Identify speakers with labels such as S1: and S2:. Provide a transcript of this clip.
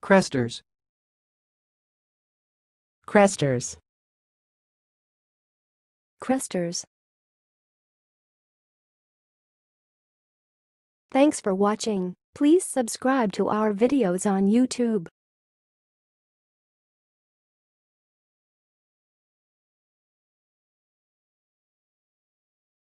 S1: Cresters.
S2: Cresters.
S3: Cresters. Thanks for watching. Please subscribe to our videos on YouTube.